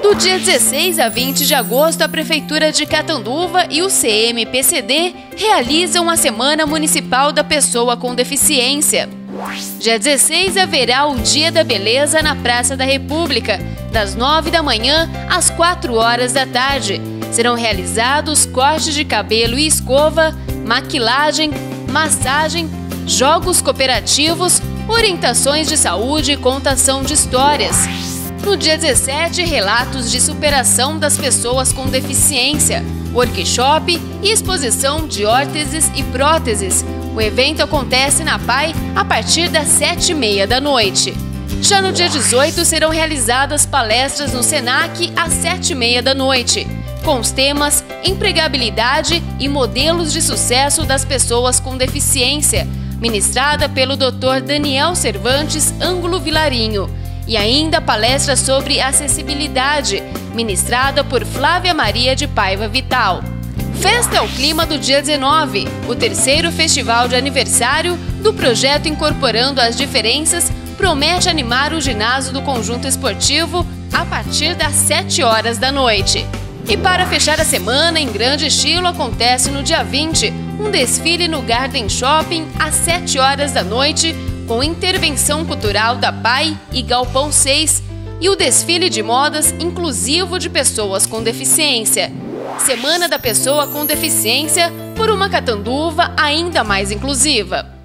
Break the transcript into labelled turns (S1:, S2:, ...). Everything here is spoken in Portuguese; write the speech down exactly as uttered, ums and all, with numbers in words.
S1: Do dia dezesseis a vinte de agosto, a Prefeitura de Catanduva e o C M P C D realizam a Semana Municipal da Pessoa com Deficiência. Dia dezesseis haverá o Dia da Beleza na Praça da República, das nove da manhã às quatro horas da tarde. Serão realizados cortes de cabelo e escova, maquilagem, massagem, jogos cooperativos, orientações de saúde e contação de histórias. No dia dezessete, relatos de superação das pessoas com deficiência, workshop e exposição de órteses e próteses. O evento acontece na P A I a partir das sete e meia da noite. Já no dia dezoito, serão realizadas palestras no SENAC às sete e meia da noite, com os temas empregabilidade e modelos de sucesso das pessoas com deficiência, ministrada pelo doutor Daniel Cervantes Ângulo Vilarinho. E ainda palestra sobre acessibilidade, ministrada por Flávia Maria de Paiva Vital. Festa é o clima do dia dezenove, o terceiro festival de aniversário do projeto Incorporando as Diferenças promete animar o ginásio do Conjunto Esportivo a partir das sete horas da noite. E para fechar a semana, em grande estilo, acontece no dia vinte, um desfile no Garden Shopping às sete horas da noite, com intervenção cultural da P A I e Galpão seis e o desfile de modas inclusivo de pessoas com deficiência. Semana da Pessoa com Deficiência por uma Catanduva ainda mais inclusiva.